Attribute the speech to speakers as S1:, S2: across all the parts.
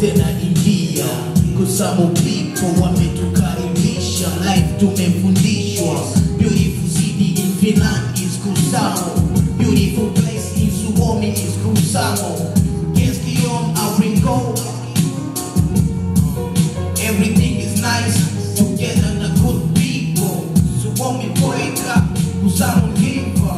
S1: tena India. Kusamo people wametukaribisha, life tumefundishwa. Beautiful city in Finland is Kusamo, beautiful place in Suomi is Kusamo. Kestion Aringo, everything is nice together na good people. Suomi poika, Kusamo giver.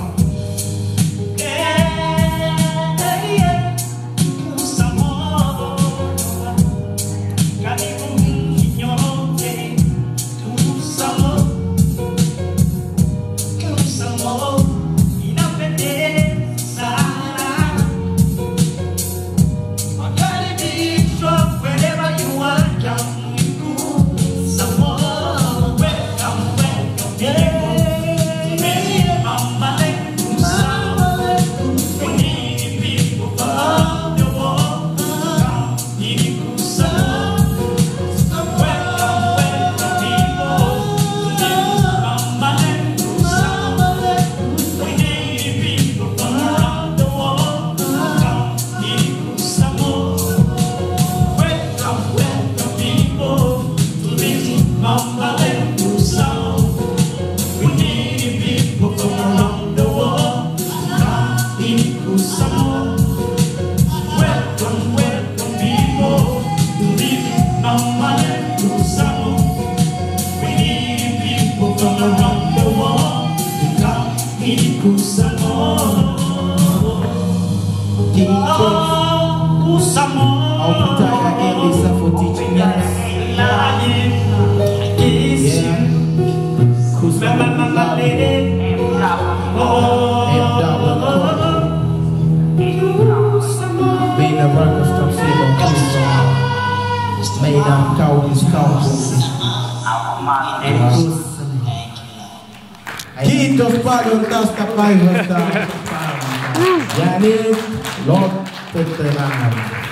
S2: Kiitos paljon tästä päivästä. Ja nyt lopetetaan.